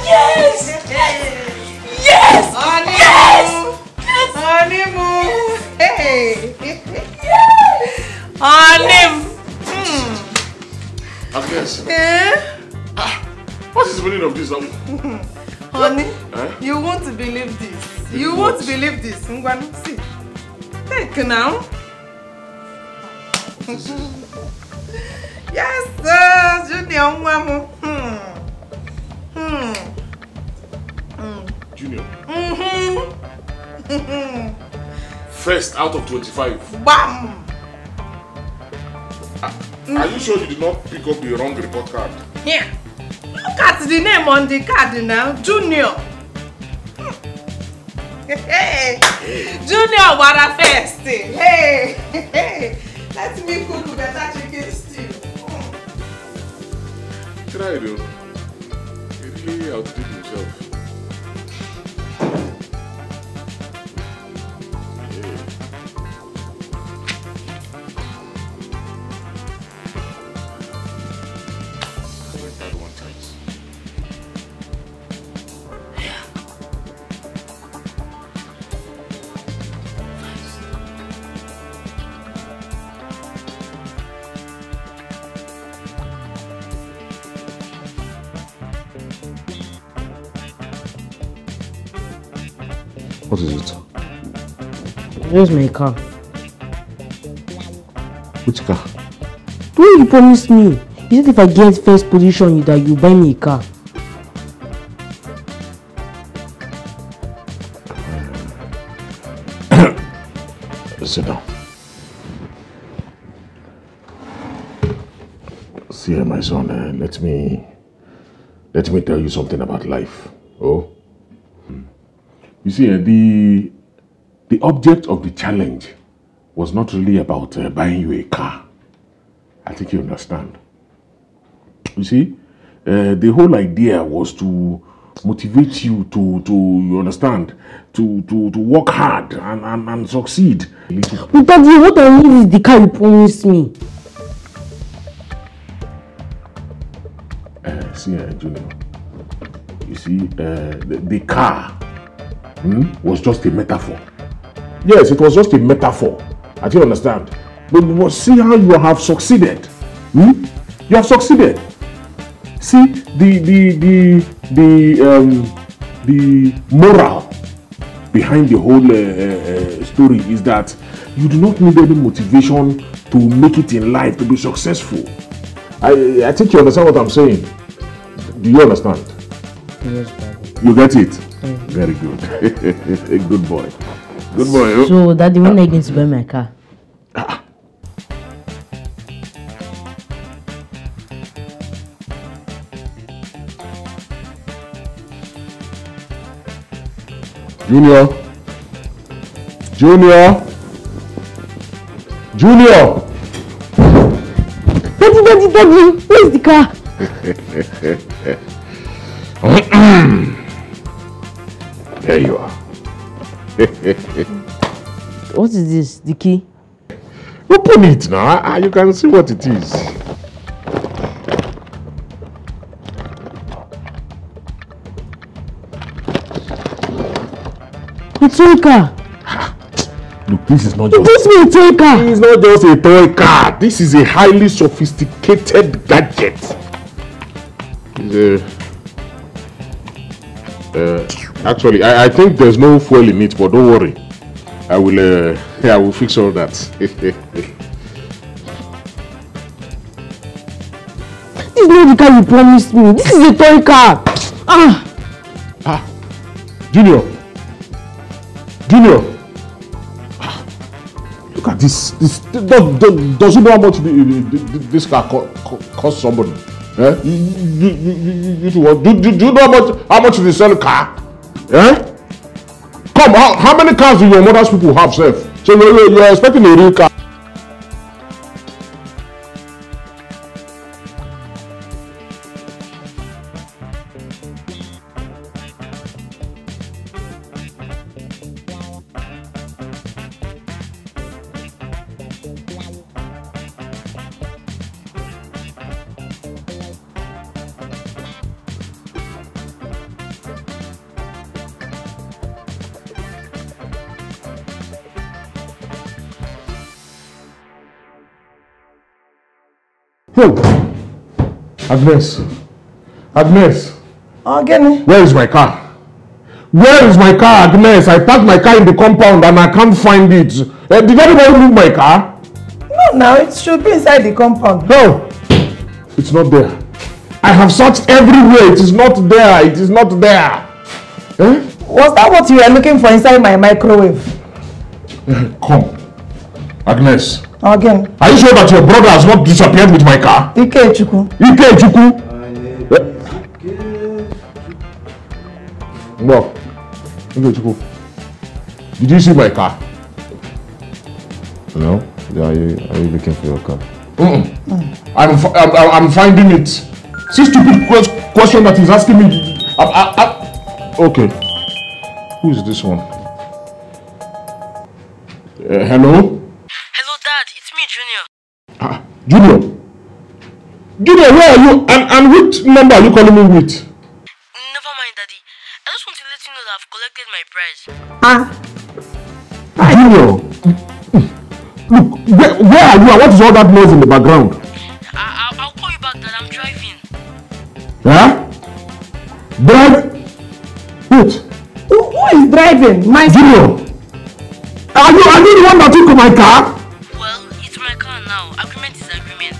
Yes! Yes! Honeymoon! Hey! Yes! Honeymoon! Agnes. Eh? What is the meaning of this? Honey, you won't believe this. You won't believe this. See. Take now. Yes, sir. Junior, Mamu. Junior. First out of 25. Bam! Are you sure you did not pick up the wrong report card? Here. Look at the name on the card now. Junior. Hey. Junior, what a first. Hey. Let me cook better chicken stew. Try though. He really outdid himself. What is it? Where's my car? Which car? The way you promised me. You said if I get first position, that you buy me a car. Sit down. See, my son, let me tell you something about life. Oh? You see, the object of the challenge was not really about buying you a car. I think you understand. You see, the whole idea was to motivate you to you understand, to work hard and succeed. But Daddy, what I need is the car you promised me. See, Junior, you see, the car was just a metaphor. Yes, it was just a metaphor. I do understand. But see how you have succeeded. You have succeeded. See, the moral behind the whole story is that you do not need any motivation to make it in life, to be successful. I think you understand what I'm saying. Do you understand? Yes, Daddy. You get it? Yes. Very good. Good boy. Good boy. So, Daddy, when are you going to buy my car? Junior. Daddy, where's the car? There you are. What is this? The key? Open it now. You can see what it is. It's a car. Look, this is not just... This is a toy car. This is not just a toy car. This is a highly sophisticated gadget. Actually, I think there's no fuel in it, but don't worry. I will fix all that. This is not the car you promised me. This is a toy car. Junior. Look at this. Does you know how much this car cost somebody? Eh? Do you know how much they sell a car? Eh? Come, how many cars do your mother's people have, Seth? So you're expecting a real car? Oh, Agnes. Agnes. Again? Where is my car? Where is my car, Agnes? I parked my car in the compound and I can't find it. Did anybody move my car? No, now it should be inside the compound. No, it's not there. I have searched everywhere. It is not there. It is not there. Eh? Was that what you were looking for inside my microwave? Come. Agnes. Again. Are you sure that your brother has not disappeared with my car? Ikechukwu. Ikechukwu? No. Ikechukwu. Did you see my car? No? Are you looking for your car? I'm finding it. See stupid question that he's asking me. Okay. Who is this one? Hello? Hello, Dad. It's me, Junior. Junior? Junior, where are you? And which number are you calling me with? Never mind, Daddy. I just want to let you know that I've collected my prize. Junior! Look, where are you and what is all that noise in the background? I'll call you back, Dad. I'm driving. Huh? Drive? Wait. Who is driving? My Junior! Are you the one that took my car? Well, it's my car now. Agreement is agreement.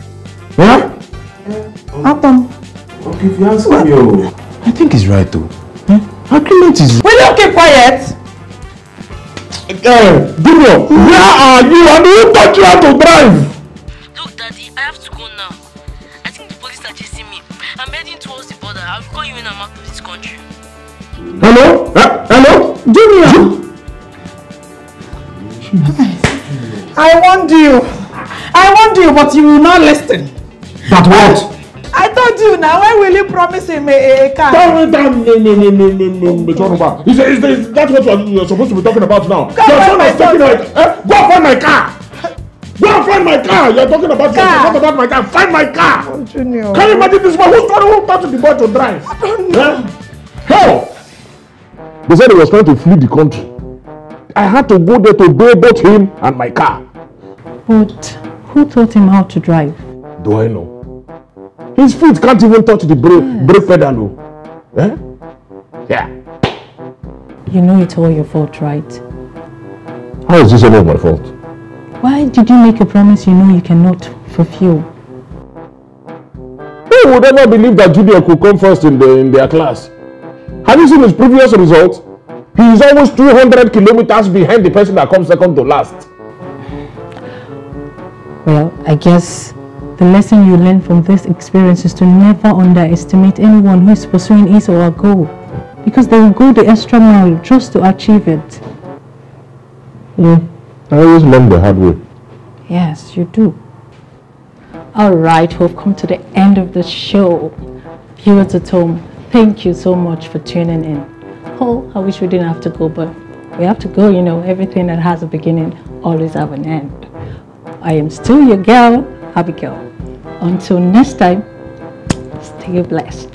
Huh? Atom. Okay, if you ask me, I think he's right though. Agreement is... Will you keep quiet? Junior, where are you and who taught you how to drive? Look, Daddy, I have to go now. I think the police are chasing me. I'm heading towards the border. I'll call you when I'm out of this country. Hello? Hello? Junior! I warned you, but you will not listen. That what? I told you now, when will you promise him a car? No. That's what you're supposed to be talking about now. Your son is taking go find my car. Go find my car. You're talking about my car. Find my car. Oh, Junior. Can you imagine this boy? Who taught the boy to drive? I don't know. How? They said he was trying to flee the country. I had to go there to bail both him and my car. But who taught him how to drive? Do I know? His feet can't even touch the brake pedal. Eh? Yeah. You know it's all your fault, right? How is this all my fault? Why did you make a promise you know you cannot fulfill? Who would ever believe that Junior could come first in their class? Have you seen his previous results? He is almost 200 kilometers behind the person that comes second to last. Well, I guess the lesson you learn from this experience is to never underestimate anyone who is pursuing his or her goal, because they will go the extra mile just to achieve it. I always learn the hard way. Yes, you do. Alright, we've come to the end of the show. Viewers at home, thank you so much for tuning in. Oh, I wish we didn't have to go, but we have to go, you know. Everything that has a beginning always have an end. I am still your girl, Abigail. Until next time, stay blessed.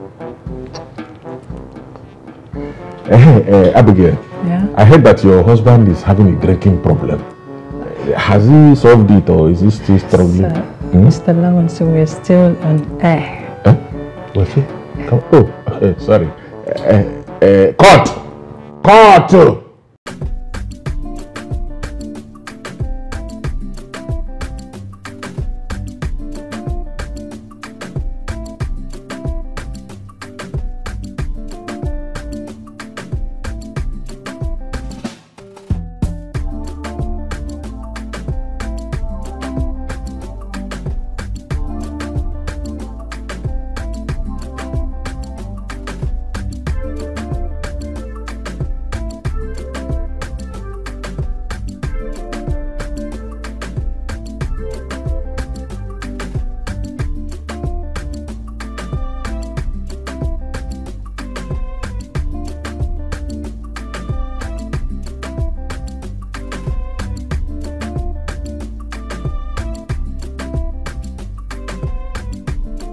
Abigail, Yeah? I heard that your husband is having a drinking problem. Has he solved it or is he still struggling? Mr. Lawrence, so we're still on air. What's he? Sorry. Cut!